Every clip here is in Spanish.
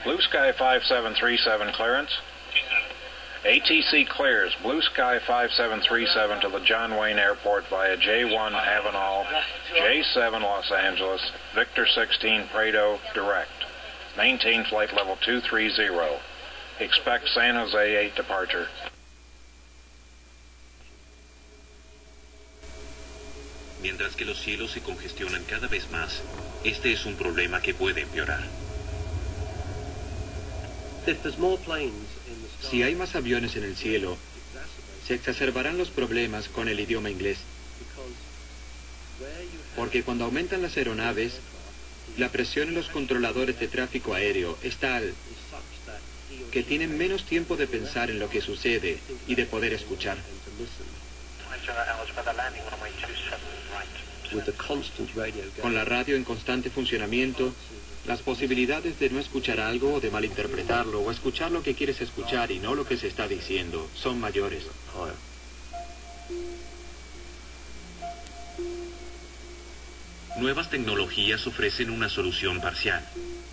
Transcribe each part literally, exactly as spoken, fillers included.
Blue Sky five seven three seven clearance. A T C clears Blue Sky five seven three seven to the John Wayne Airport via J one Avenal, J seven Los Angeles, Victor sixteen Prado, direct. Maintain flight level two three zero. Expect San Jose eight departure. Mientras que los cielos se congestionan cada vez más, este es un problema que puede empeorar. Si hay más aviones en el cielo, se exacerbarán los problemas con el idioma inglés. Porque cuando aumentan las aeronaves, la presión en los controladores de tráfico aéreo es tal que tienen menos tiempo de pensar en lo que sucede y de poder escuchar. Con la radio en constante funcionamiento, las posibilidades de no escuchar algo o de malinterpretarlo o escuchar lo que quieres escuchar y no lo que se está diciendo son mayores. Nuevas tecnologías ofrecen una solución parcial.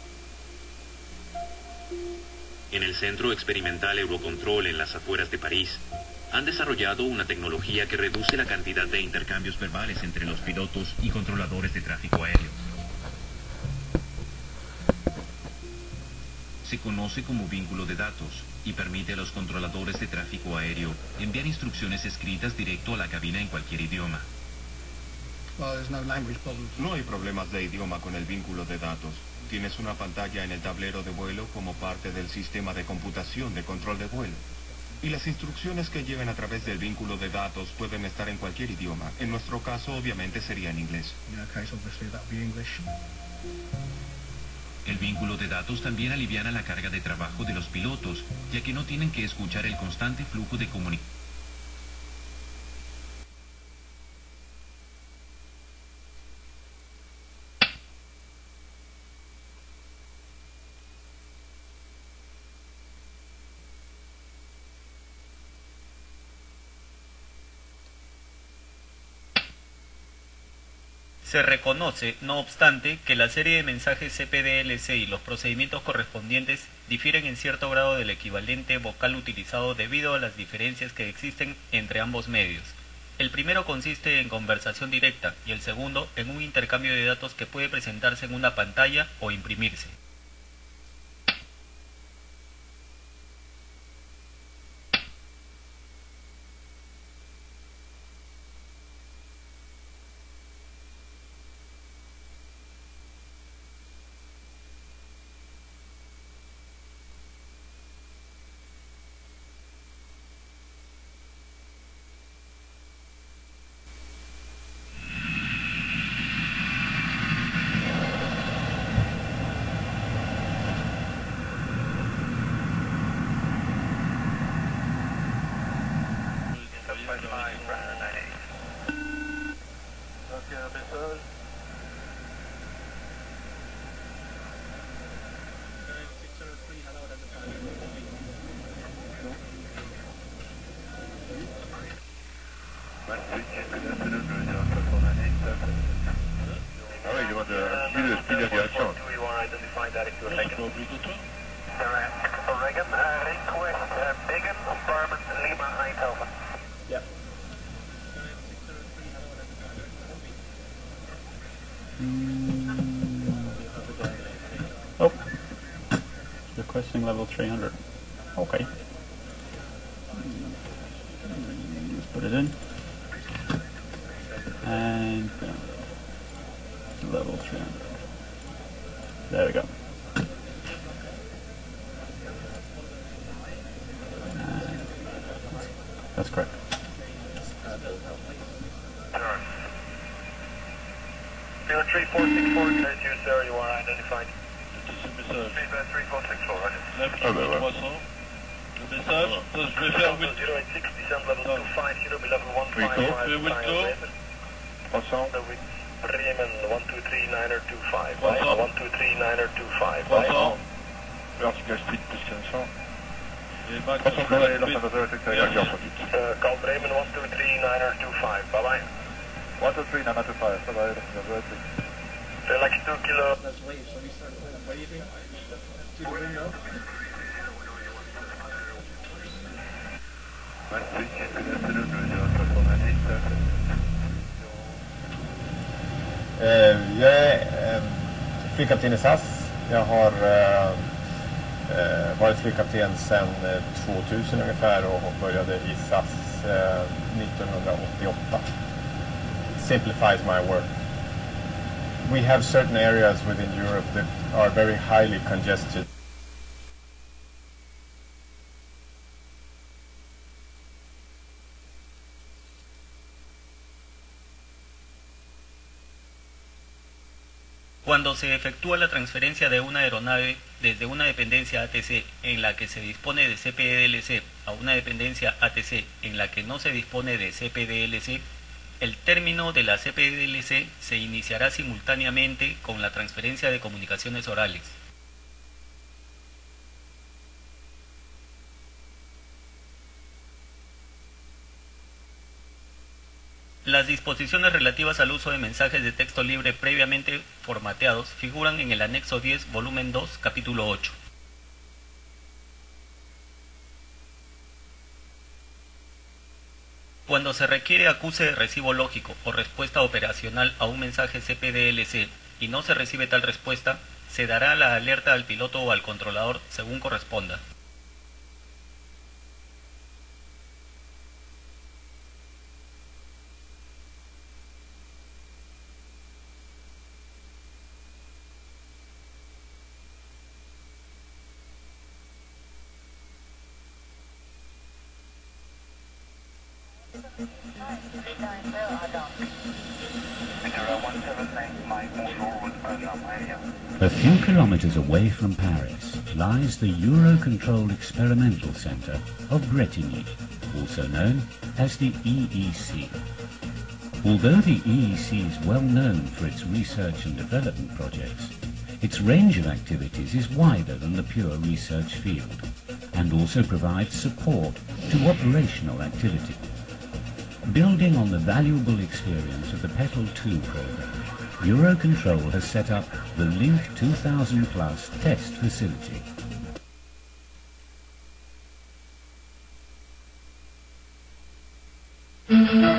En el Centro Experimental Eurocontrol en las afueras de París, han desarrollado una tecnología que reduce la cantidad de intercambios verbales entre los pilotos y controladores de tráfico aéreo. Se conoce como vínculo de datos y permite a los controladores de tráfico aéreo enviar instrucciones escritas directo a la cabina en cualquier idioma. No hay problemas de idioma con el vínculo de datos. Tienes una pantalla en el tablero de vuelo como parte del sistema de computación de control de vuelo. Y las instrucciones que lleven a través del vínculo de datos pueden estar en cualquier idioma. En nuestro caso, obviamente, sería en inglés. El vínculo de datos también aliviana la carga de trabajo de los pilotos, ya que no tienen que escuchar el constante flujo de comunicación. Se reconoce, no obstante, que la serie de mensajes C P D L C y los procedimientos correspondientes difieren en cierto grado del equivalente vocal utilizado debido a las diferencias que existen entre ambos medios. El primero consiste en conversación directa y el segundo en un intercambio de datos que puede presentarse en una pantalla o imprimirse. Oh, requesting level three hundred. Okay. Let's put it in. And uh, level three hundred. There we go. And that's correct. zero three four six four, can I do, sir? You are identified. three four six four, right? Ah ben ouais. Le message, je vais faire Will zero eight six, descend level two five zero, level one five five. Will trois cents. Bremen one two three niner two five. one two three niner two five. trois cents. Vertical speed plus cinq cents. Et Max, call Bremen one two three niner two five. Bye bye. one two three niner two five. Bye bye. Relax two kilo. Eh, jag är eh, flygkapten i S A S. Jag har eh, eh, varit flygkapten sedan eh, tvåtusen ungefär och började i S A S eh, nittonhundraåttioåtta. Simplifies my work. We have certain areas within Europe that are very highly congested. Cuando se efectúa la transferencia de una aeronave desde una dependencia A T C en la que se dispone de C P D L C a una dependencia A T C en la que no se dispone de C P D L C, el término de la C P D L C se iniciará simultáneamente con la transferencia de comunicaciones orales. Las disposiciones relativas al uso de mensajes de texto libre previamente formateados figuran en el anexo diez, volumen dos, capítulo ocho. Cuando se requiere acuse de recibo lógico o respuesta operacional a un mensaje C P D L C y no se recibe tal respuesta, se dará la alerta al piloto o al controlador según corresponda. A few kilometers away from Paris lies the Eurocontrol Experimental Center of Bretigny, also known as the E E C. Although the E E C is well known for its research and development projects, its range of activities is wider than the pure research field, and also provides support to operational activity. Building on the valuable experience of the Petal two program, Eurocontrol has set up the Link two thousand plus test facility. Mm-hmm.